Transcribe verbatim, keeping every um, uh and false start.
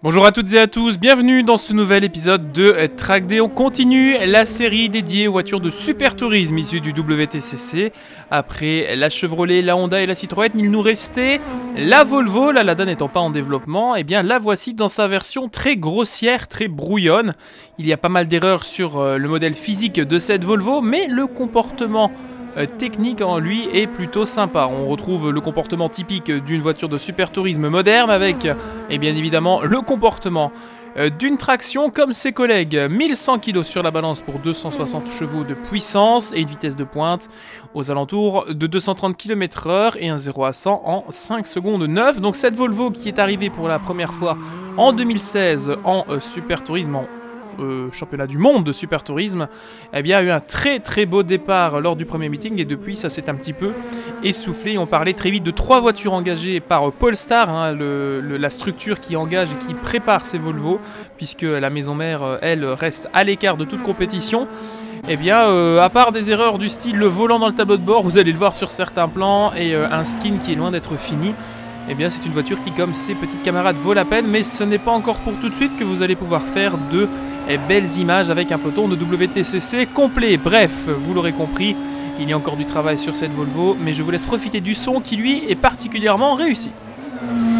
Bonjour à toutes et à tous, bienvenue dans ce nouvel épisode de Track Day. On continue la série dédiée aux voitures de super tourisme issues du W T C C. Après la Chevrolet, la Honda et la Citroën, il nous restait la Volvo. La Lada n'étant pas en développement, et bien la voici dans sa version très grossière, très brouillonne. Il y a pas mal d'erreurs sur euh, le modèle physique de cette Volvo, mais le comportement Euh, technique en lui est plutôt sympa. On retrouve le comportement typique d'une voiture de super tourisme moderne avec, et bien évidemment, le comportement euh, d'une traction comme ses collègues. mille cent kilos sur la balance pour deux cent soixante chevaux de puissance et une vitesse de pointe aux alentours de deux cent trente kilomètres heure et un zéro à cent en cinq secondes neuf. Donc cette Volvo qui est arrivée pour la première fois en deux mille seize en euh, super tourisme, en Euh, championnat du monde de super tourisme, eh bien, a eu un très très beau départ lors du premier meeting et depuis ça s'est un petit peu essoufflé. On parlait très vite de trois voitures engagées par Polestar, hein, le, le, la structure qui engage et qui prépare ces Volvo, puisque la maison mère, elle, reste à l'écart de toute compétition. Eh bien, euh, à part des erreurs du style le volant dans le tableau de bord, vous allez le voir sur certains plans, et euh, un skin qui est loin d'être fini, eh bien c'est une voiture qui, comme ses petites camarades, vaut la peine, mais ce n'est pas encore pour tout de suite que vous allez pouvoir faire de eh, belles images avec un peloton de W T C C complet. Bref, vous l'aurez compris, il y a encore du travail sur cette Volvo, mais je vous laisse profiter du son qui, lui, est particulièrement réussi.